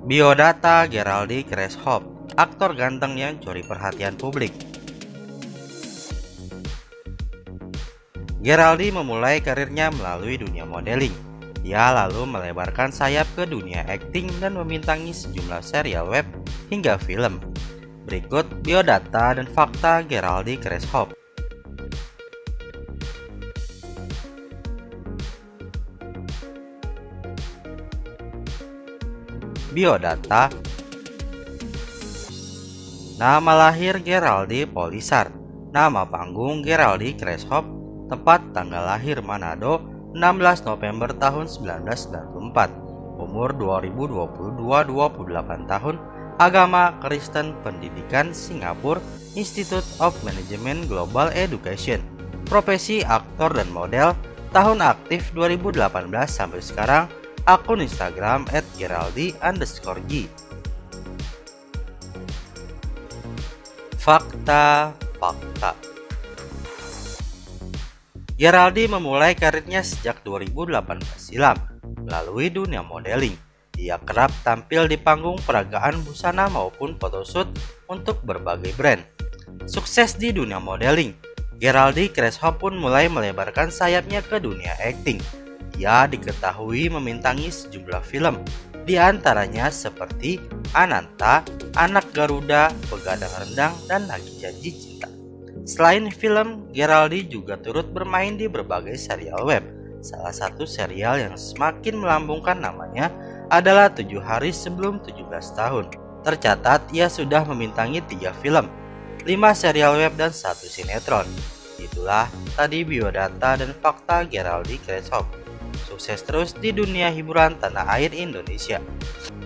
Biodata Geraldine Creshope, aktor ganteng yang curi perhatian publik. Geraldine memulai karirnya melalui dunia modeling. Ia lalu melebarkan sayap ke dunia akting dan membintangi sejumlah serial web hingga film. Berikut biodata dan fakta Geraldine Creshope. Biodata. Nama lahir Geraldine Polisar. Nama panggung Geraldine Creshope. Tempat tanggal lahir Manado 16 November tahun 1994. Umur 2022-28 tahun. Agama Kristen. Pendidikan Singapura Institute of Management Global Education. Profesi aktor dan model. Tahun aktif 2018 sampai sekarang. Akun Instagram @geraldine_g. Fakta. Geraldine memulai karirnya sejak 2018 silam melalui dunia modeling. Ia kerap tampil di panggung peragaan busana maupun photoshoot untuk berbagai brand. Sukses di dunia modeling, Geraldine Creshope pun mulai melebarkan sayapnya ke dunia akting. Ia diketahui membintangi sejumlah film, di antaranya seperti Ananta, Anak Garuda, Begadang Rendang, dan Lagi Janji Cinta. Selain film, Geraldine juga turut bermain di berbagai serial web. Salah satu serial yang semakin melambungkan namanya adalah 7 Hari Sebelum 17 Tahun. Tercatat ia sudah membintangi 3 film, 5 serial web, dan 1 sinetron. Itulah tadi biodata dan fakta Geraldine Creshope. Sukses terus di dunia hiburan tanah air Indonesia.